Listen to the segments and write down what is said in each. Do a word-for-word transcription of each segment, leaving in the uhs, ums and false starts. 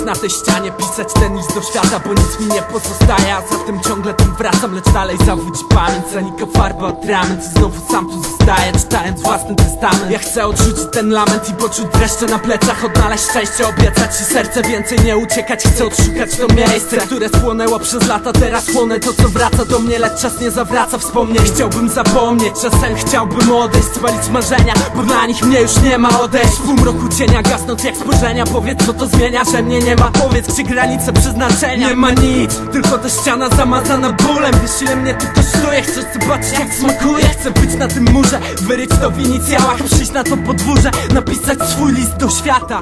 na tej ścianie pisać ten list do świata, bo nic mi nie pozostaje, a zatem ciągle tym wracam, lecz dalej zawodzi pamięć. Zanika farba, atrament i znowu sam tu zostaję, czytając własny testament. Ja chcę odrzucić ten lament i poczuć dreszcze na plecach, odnaleźć szczęście, obiecać ci serce, więcej nie uciekać. Chcę odszukać to miejsce, które spłonęło przez lata, teraz chłonę to co wraca do mnie, lecz czas nie zawraca wspomnień. Chciałbym zapomnieć, czasem chciałbym odejść, spalić marzenia, bo dla nich mnie już nie ma. Odejść w półmroku cienia, gasnąc jak spojrzenia. Powiedz co to zmienia, że mnie nie ma, powiedz gdzie granice przeznaczenia. Nie ma nic, tylko ta ściana zamazana bólem. Wiesz ile mnie tu kosztuje, chcesz zobaczyć jak smakuje. Chcę być na tym murze, wyryć to w inicjałach, przyjść na to podwórze, napisać swój list do świata.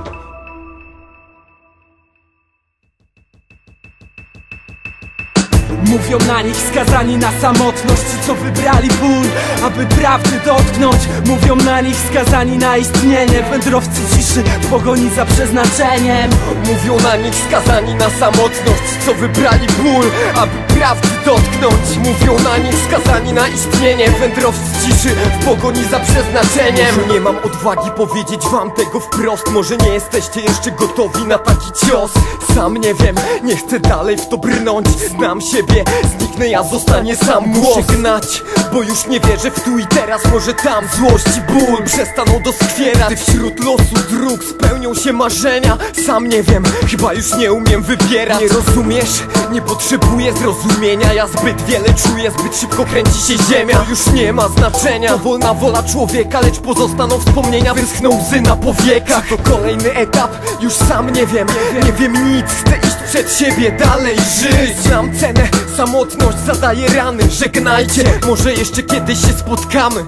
Mówią na nich skazani na samotność, ci co wybrali ból, aby prawdy dotknąć. Mówią na nich skazani na istnienie, wędrowcy ciszy w pogoni za przeznaczeniem. Mówią na nich skazani na samotność, ci co wybrali ból, aby prawdy dotknąć. Mówią na nich skazani na istnienie, wędrowcy ciszy w pogoni za przeznaczeniem. Może nie mam odwagi powiedzieć wam tego wprost, może nie jesteście jeszcze gotowi na taki cios. Sam nie wiem, nie chcę dalej w to brnąć, znam siebie, zniknę ja, zostanie sam głos. Muszę gnać, bo już nie wierzę w tu i teraz. Może tam złość i ból przestaną doskwierać, gdy wśród losu dróg spełnią się marzenia. Sam nie wiem, chyba już nie umiem wybierać. Nie rozumiesz? Nie potrzebuję zrozumienia. Ja zbyt wiele czuję, zbyt szybko kręci się ziemia. To już nie ma znaczenia, to wolna wola człowieka, lecz pozostaną wspomnienia, wyschną łzy na powiekach. To kolejny etap, już sam nie wiem, nie wiem nic. Chcę iść przed siebie, dalej żyć. Znam cenę, samotność zadaje rany. Żegnajcie, może jeszcze kiedyś się spotkamy.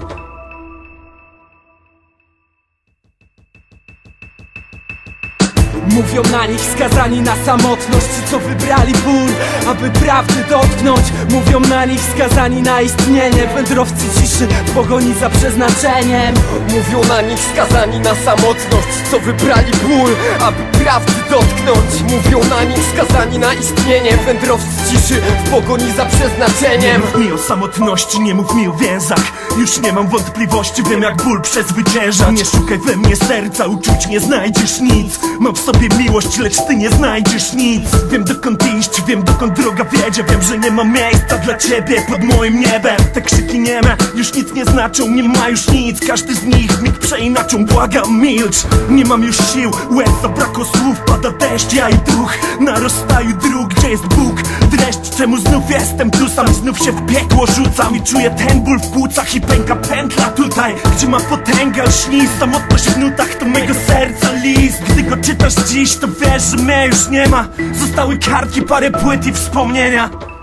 Mówią na nich skazani na samotność, ci co wybrali ból, aby prawdy dotknąć. Mówią na nich skazani na istnienie, wędrowcy ciszy w pogoni za przeznaczeniem. Mówią na nich skazani na samotność, ci co wybrali ból, aby prawdy dotknąć. Mówią na nich skazani na istnienie, wędrowcy ciszy w pogoni za przeznaczeniem. Nie mów mi o samotności, nie mów mi o więzach. Już nie mam wątpliwości, wiem jak ból przezwyciężać. Nie szukaj we mnie serca, uczuć nie znajdziesz nic. Mam w sobie miłość, lecz ty nie znajdziesz nic. Wiem dokąd iść, wiem dokąd droga wiedzie. Wiem, że nie ma miejsca dla ciebie pod moim niebem. Te krzyki nieme już nic nie znaczą, nie ma już nic. Każdy z nich mig przeinaczą, błagam milcz. Nie mam już sił, łez zabrakło słów. Pada deszcz, ja i duch na rozstaju dróg. Gdzie jest Bóg? Dreszcz, czemu znów jestem tu sam? Znów się w piekło rzucam i czuję ten ból w płucach i pęka pętla tutaj, gdzie ma potęgę, lśni samotność w nutach, to mego serca list. Gdy go czytasz dziś, to wiesz, że mnie już nie ma. Zostały kartki, parę płyt i wspomnienia.